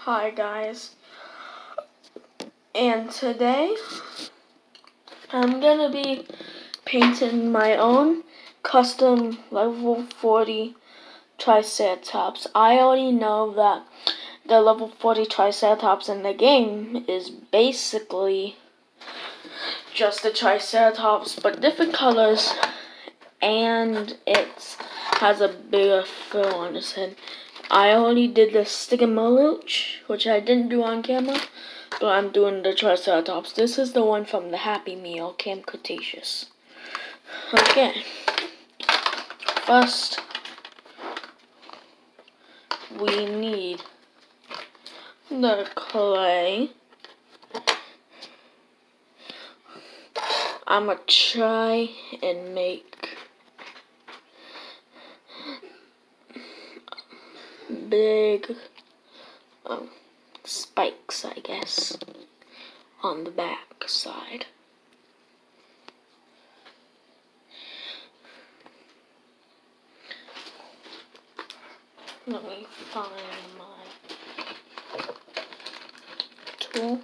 Hi guys, and today I'm gonna be painting my own custom level 40 Triceratops. I already know that the level 40 Triceratops in the game is basically just a Triceratops but different colors, and it has a bigger frill on its head. I already did the Stygimoloch, which I didn't do on camera, but I'm doing the Triceratops. This is the one from the Happy Meal, Camp Cretaceous. Okay, first we need the clay. I'm gonna try and make big spikes, I guess, on the back side. Let me find my tool.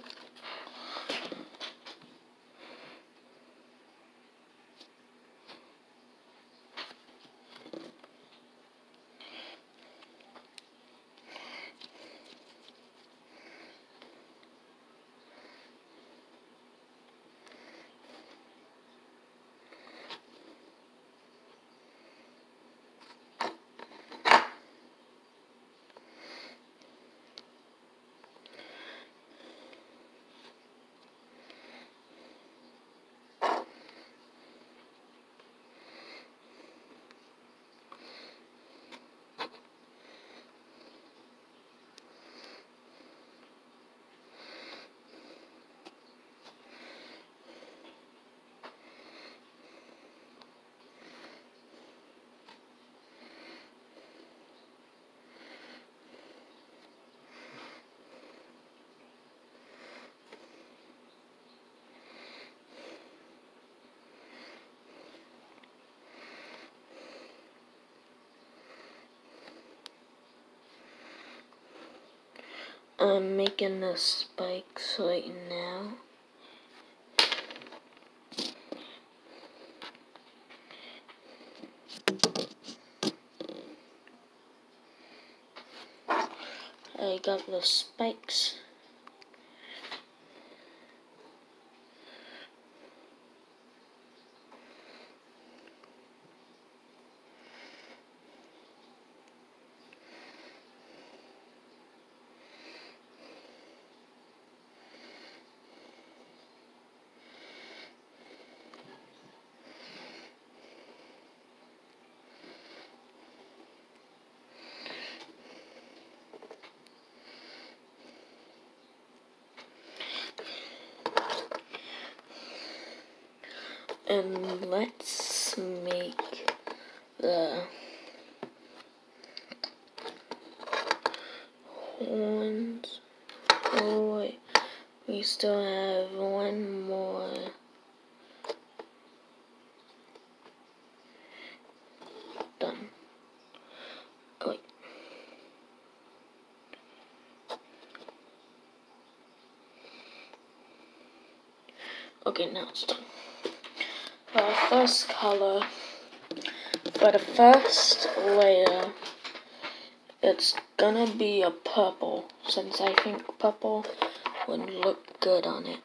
I'm making the spikes right now. I got the spikes. And let's make the horns. Oh wait, we still have one more. Done. Oh, wait. Okay, now it's done. For the first color, for the first layer, it's gonna be a purple, since I think purple would look good on it.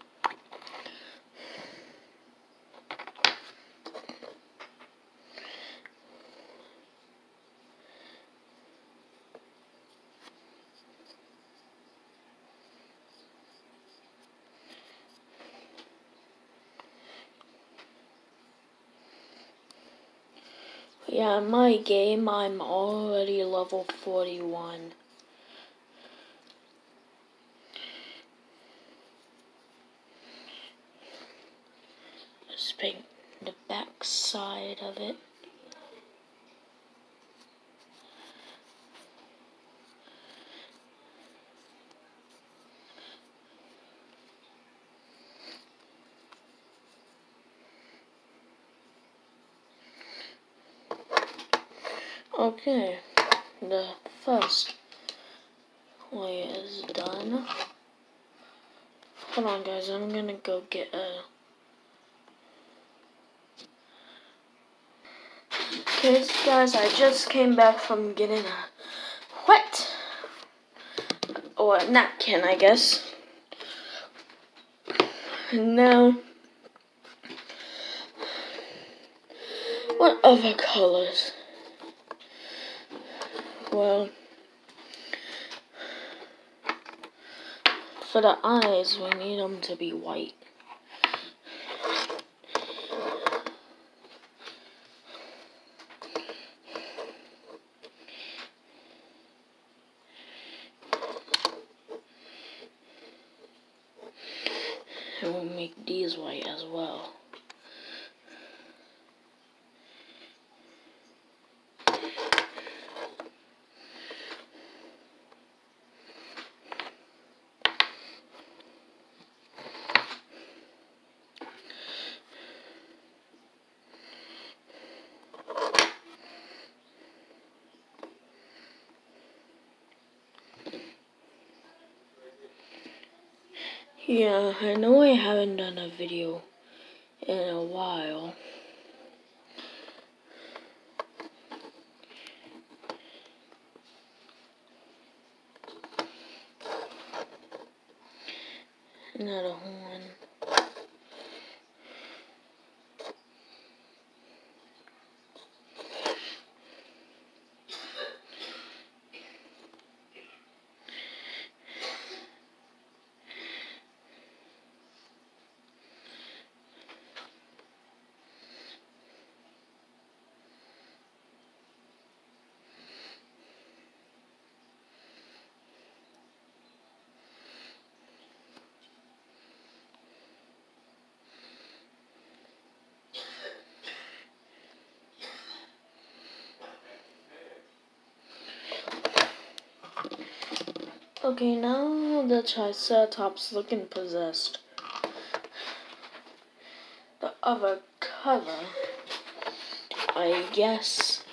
Yeah, in my game, I'm already level 41. Let's paint the back side of it. Okay, the first layer is again. Hold on, guys. I'm gonna go get a... Okay, guys, I just came back from getting a wet, or a napkin, I guess. And now, what other colors? Well, for the eyes, we need them to be white. And we'll make these white as well. Yeah, I know I haven't done a video in a while. Another one. Okay, now the Triceratops looking possessed. The other color, I guess,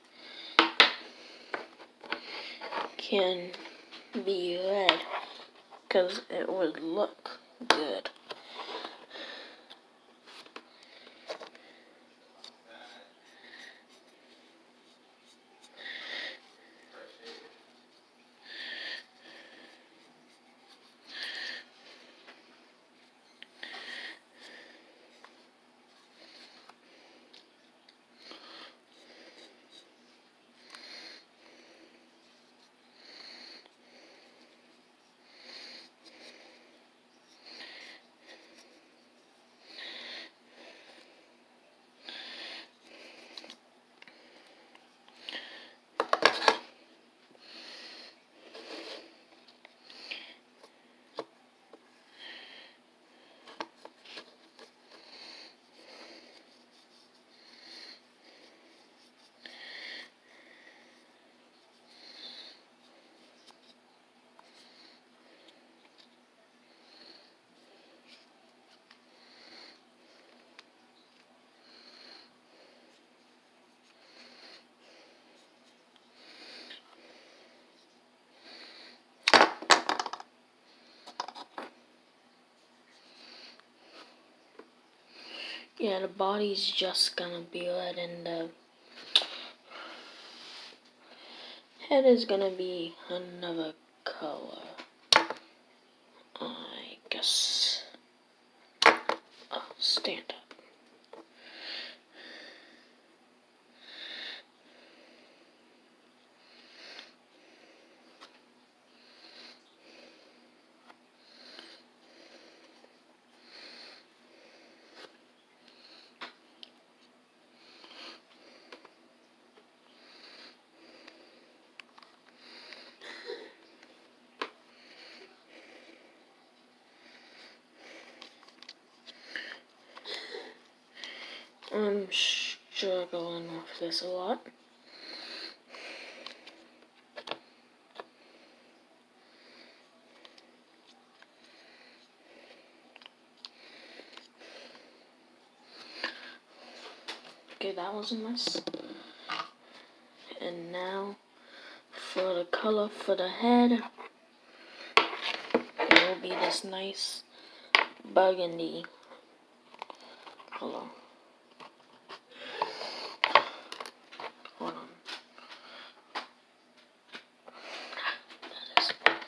can be red, because it would look good. Yeah, the body's just gonna be red and the head is gonna be another color, I guess. Oh, stand up. I'm struggling with this a lot. Okay, that was a mess. And now for the color for the head. be this nice burgundy color. Hold on. That is.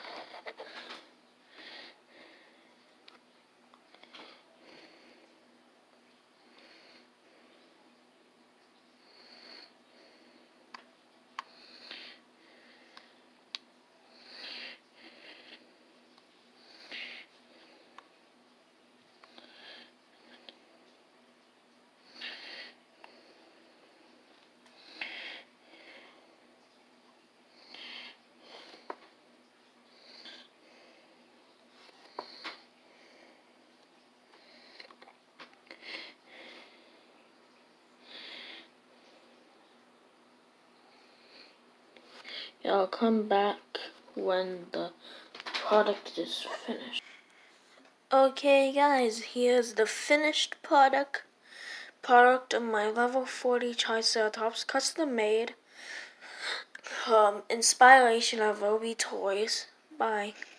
I'll come back when the product is finished. Okay guys, here's the finished product of my level 40 Triceratops, custom made, inspiration of Roby Toys. Bye.